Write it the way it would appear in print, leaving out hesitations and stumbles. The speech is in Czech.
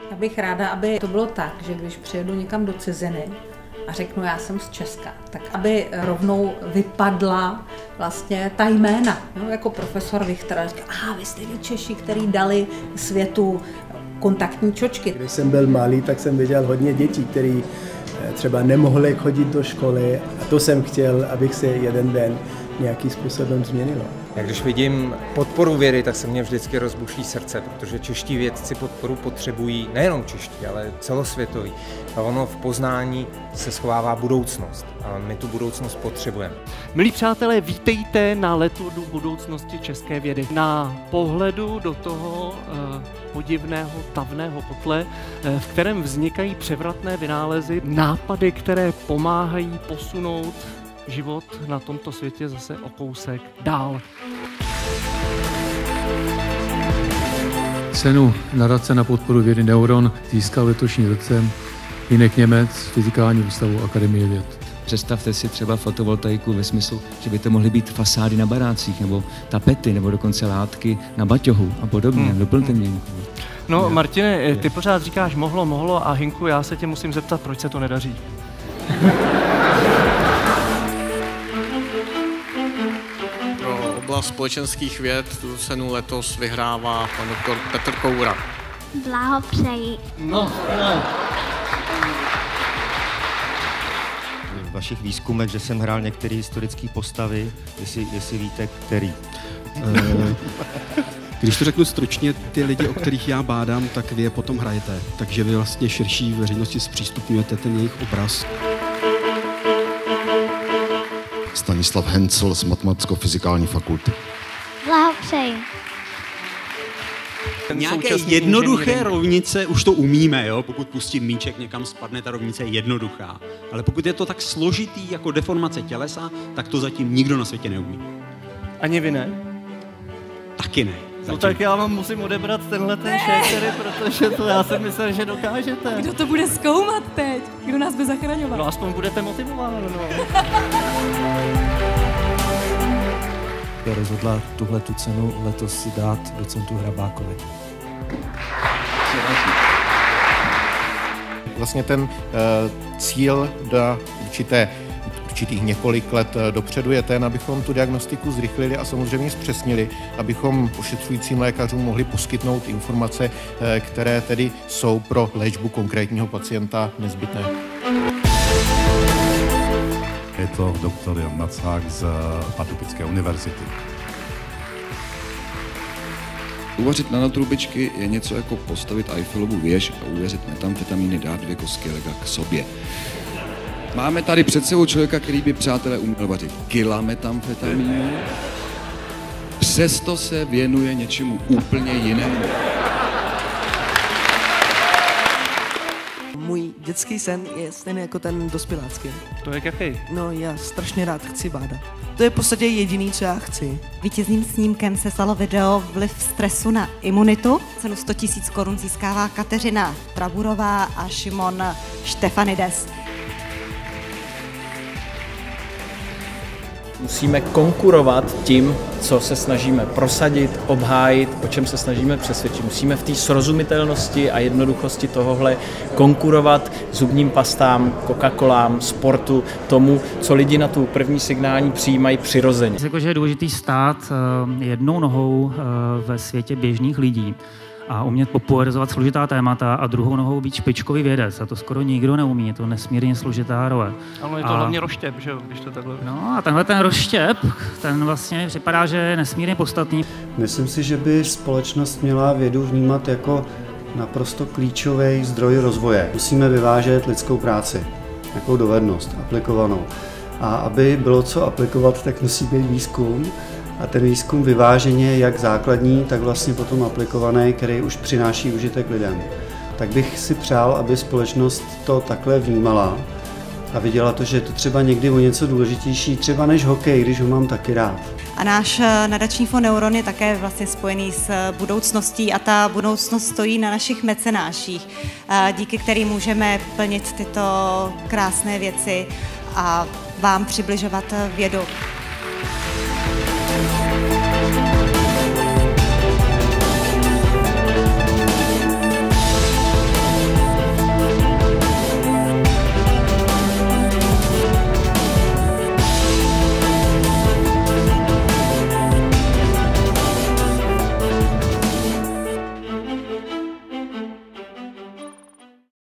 Já bych ráda, aby to bylo tak, že když přijedu někam do ciziny a řeknu, já jsem z Česka, tak aby rovnou vypadla vlastně ta jména. No, jako profesor Richter říká, vy jste ti Češi, který dali světu kontaktní čočky. Když jsem byl malý, tak jsem viděl hodně dětí, které třeba nemohli chodit do školy a to jsem chtěl, abych se jeden den nějakým způsobem změnilo. Jak když vidím podporu vědy, tak se mě vždycky rozbuší srdce, protože čeští vědci podporu potřebují, nejenom čeští, ale celosvětový. A ono v poznání se schovává budoucnost a my tu budoucnost potřebujeme. Milí přátelé, vítejte na letu do budoucnosti české vědy. Na pohledu do toho podivného, tavného kotle, v kterém vznikají převratné vynálezy, nápady, které pomáhají posunout život na tomto světě zase o kousek dál. Cenu nadace na podporu vědy Neuron získal v letošním roce Hynek Němec z Fyzikální ústavu Akademie věd. Představte si třeba fotovoltaiku ve smyslu, že by to mohly být fasády na barácích, nebo tapety, nebo dokonce látky na baťohu a podobně. Doplňte mě. No, Martine, ty pořád říkáš mohlo a Hynku, já se tě musím zeptat, proč se to nedaří? Pro oblast společenských věd tu cenu letos vyhrává pan doktor Petr Koura. Blahopřeji. No. V vašich výzkumech, že jsem hrál některé historické postavy, jestli víte, který. Když to řeknu stručně, ty lidi, o kterých já bádám, tak vy je potom hrajete. Takže vy vlastně širší veřejnosti zpřístupňujete ten jejich obraz. Stanislav Hencl z Matematicko-fyzikální fakulty. Blahopřeji. Nějaké jednoduché rovnice už to umíme, jo? Pokud pustím míček někam spadne, ta rovnice je jednoduchá. Ale pokud je to tak složitý jako deformace tělesa, tak to zatím nikdo na světě neumí. Ani vy ne? Taky ne. No tak já vám musím odebrat tenhle ten šékery, protože to já jsem myslel, že dokážete. Kdo to bude zkoumat teď? Kdo nás bude zachraňovat? No aspoň budete motivováni, no. Rozhodla tuhletu cenu letos si dát docentu Hrabákovi. Vlastně ten cíl do určitých několik let dopředu je ten, abychom tu diagnostiku zrychlili a samozřejmě zpřesnili, abychom ošetřujícím lékařům mohli poskytnout informace, které tedy jsou pro léčbu konkrétního pacienta nezbytné. Je to doktor Jan Macák z Pardubické univerzity. Uvařit nanotrubičky je něco jako postavit Eiffelovu věž a uvěřit metamfetamíny, dát 2 kosky lega k sobě. Máme tady před sebou člověka, který by, přátelé, uměl vařit kila metamfetamínu, přesto se věnuje něčemu úplně jinému. Můj dětský sen je stejný jako ten dospělácký. To je jaký? No, já strašně rád chci bádat. To je v podstatě jediný, co já chci. Vítězným snímkem se stalo video Vliv stresu na imunitu. Cenu 100 000 korun získává Kateřina Traburová a Šimon Štefanides. Musíme konkurovat tím, co se snažíme prosadit, obhájit, o čem se snažíme přesvědčit. Musíme v té srozumitelnosti a jednoduchosti tohohle konkurovat zubním pastám, Coca-Colám, sportu, tomu, co lidi na tu první signální přijímají přirozeně. Jakože je důležitý stát jednou nohou ve světě běžných lidí a umět popularizovat složitá témata a druhou nohou být špičkový vědec. A to skoro nikdo neumí, je to nesmírně složitá role. Ano, je to hlavně roštěp, že jo, když to takhle... No a tenhle ten roštěp, ten vlastně připadá, že je nesmírně podstatný. Myslím si, že by společnost měla vědu vnímat jako naprosto klíčový zdroj rozvoje. Musíme vyvážet lidskou práci, nějakou dovednost, aplikovanou. A aby bylo co aplikovat, tak musí být výzkum. A ten výzkum vyváženě jak základní, tak vlastně potom aplikovaný, který už přináší užitek lidem. Tak bych si přál, aby společnost to takhle vnímala a viděla to, že je to třeba někdy o něco důležitější, třeba než hokej, když ho mám taky rád. A náš nadační fond Neuron je také vlastně spojený s budoucností a ta budoucnost stojí na našich mecenáších, díky kterým můžeme plnit tyto krásné věci a vám přibližovat vědu.